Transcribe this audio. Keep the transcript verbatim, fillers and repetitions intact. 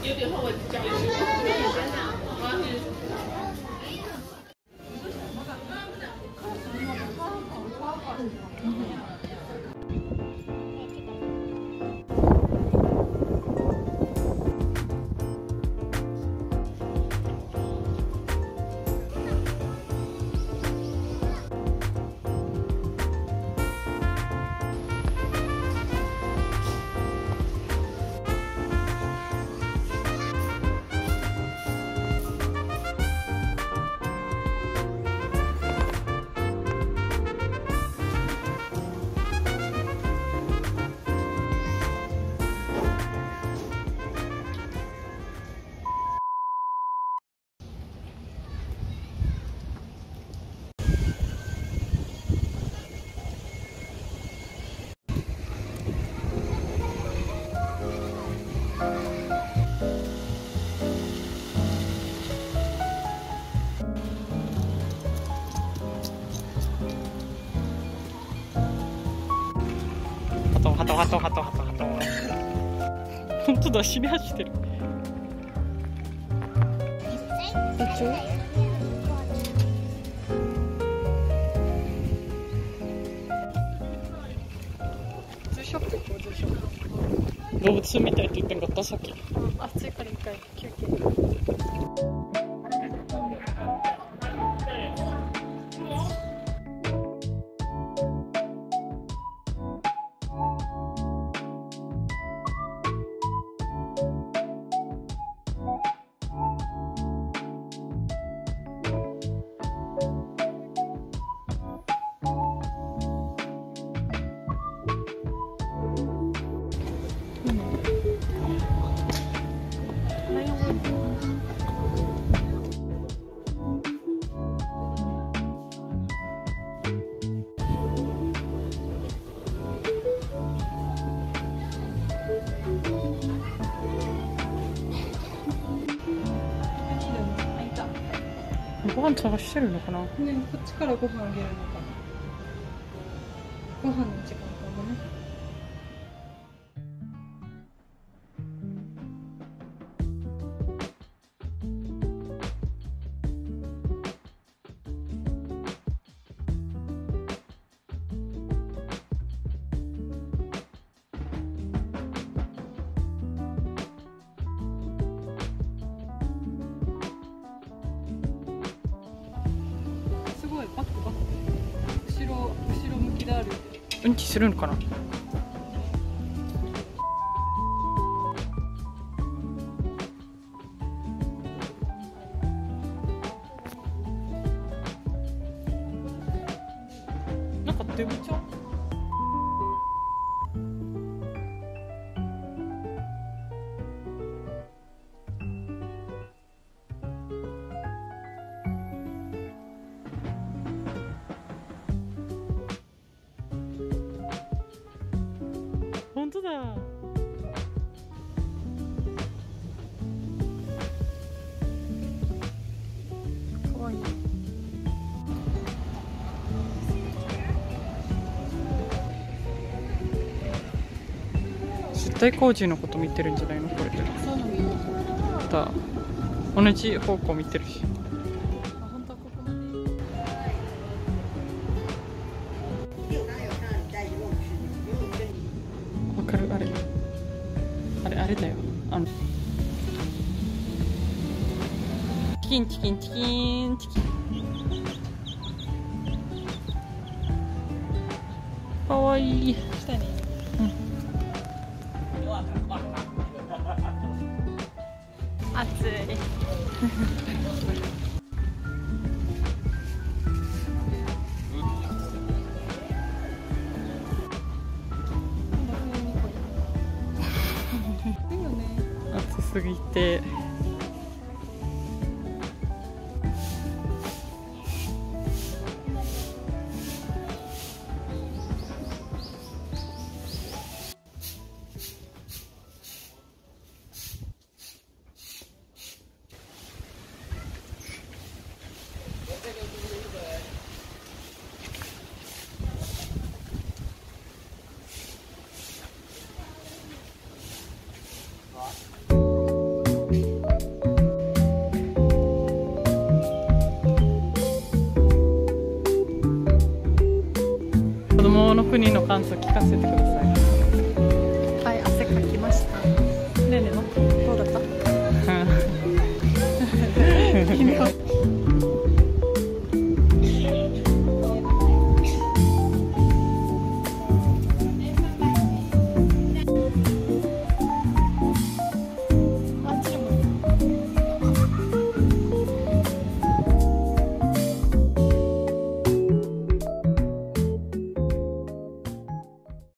有点后悔教育。 ハトハトハトハトハト。本当だ、死に走ってる。動物みたいって言ってんかったさっき。暑いから一回休憩。ご飯探してるのかな。ね、こっちからご飯あげるのかな。ご飯の時間かもね。バックバック、後ろ後ろ向きである。うんちするのかな。なんかデブちゃん。本当だ。かわいい。絶対工事のこと見てるんじゃないのこれ。そうなのよ。だ。同じ方向見てるし。あ、本当はここまで。わかる、あれ。あれ、あれだよ。あの。チキンチキンチキンチキン。かわいい。下に。うん。暑い。暑すぎて。 感想聞かせてください。